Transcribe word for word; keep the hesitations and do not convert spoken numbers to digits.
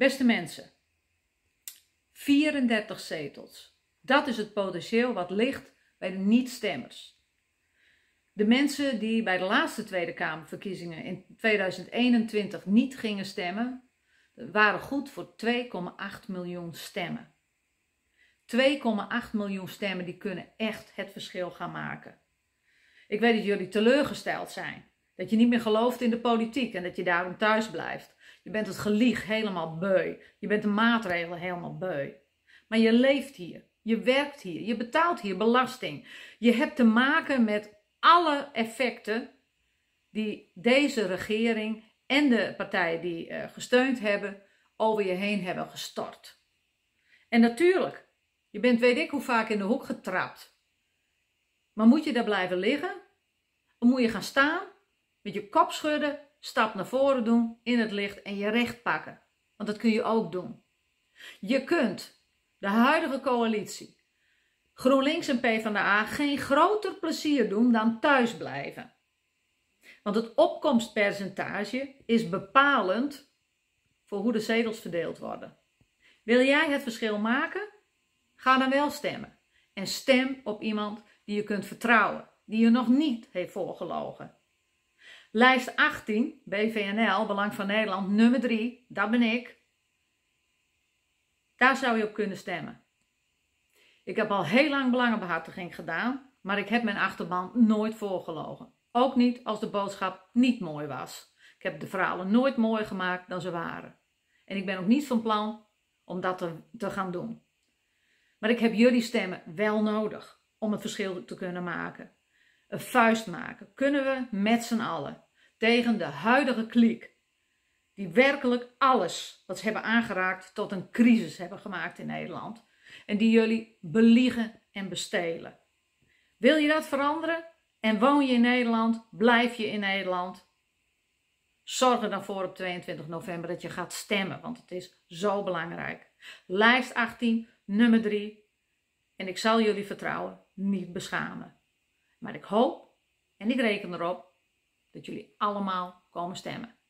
Beste mensen, vierendertig zetels. Dat is het potentieel wat ligt bij de niet-stemmers. De mensen die bij de laatste Tweede Kamerverkiezingen in tweeduizend eenentwintig niet gingen stemmen, waren goed voor twee komma acht miljoen stemmen. twee komma acht miljoen stemmen die kunnen echt het verschil gaan maken. Ik weet dat jullie teleurgesteld zijn. Dat je niet meer gelooft in de politiek en dat je daarom thuis blijft. Je bent het gelieg helemaal beu. Je bent de maatregelen helemaal beu. Maar je leeft hier. Je werkt hier. Je betaalt hier belasting. Je hebt te maken met alle effecten die deze regering en de partijen die uh, gesteund hebben over je heen hebben gestort. En natuurlijk, je bent weet ik hoe vaak in de hoek getrapt. Maar moet je daar blijven liggen? Of moet je gaan staan, met je kop schudden, stap naar voren doen in het licht en je recht pakken? Want dat kun je ook doen. Je kunt de huidige coalitie, GroenLinks en PvdA, geen groter plezier doen dan thuis blijven. Want het opkomstpercentage is bepalend voor hoe de zetels verdeeld worden. Wil jij het verschil maken? Ga dan wel stemmen. En stem op iemand die je kunt vertrouwen, die je nog niet heeft voorgelogen. Lijst achttien, B V N L, Belang van Nederland, nummer drie, dat ben ik. Daar zou je op kunnen stemmen. Ik heb al heel lang belangenbehartiging gedaan, maar ik heb mijn achterban nooit voorgelogen. Ook niet als de boodschap niet mooi was. Ik heb de verhalen nooit mooier gemaakt dan ze waren. En ik ben ook niet van plan om dat te, te gaan doen. Maar ik heb jullie stemmen wel nodig om het verschil te kunnen maken. Een vuist maken kunnen we met z'n allen tegen de huidige kliek. Die werkelijk alles wat ze hebben aangeraakt tot een crisis hebben gemaakt in Nederland. En die jullie beliegen en bestelen. Wil je dat veranderen? En woon je in Nederland? Blijf je in Nederland? Zorg er dan voor op tweeëntwintig november dat je gaat stemmen. Want het is zo belangrijk. Lijst achttien, nummer drie. En ik zal jullie vertrouwen niet beschamen. Maar ik hoop en ik reken erop dat jullie allemaal komen stemmen.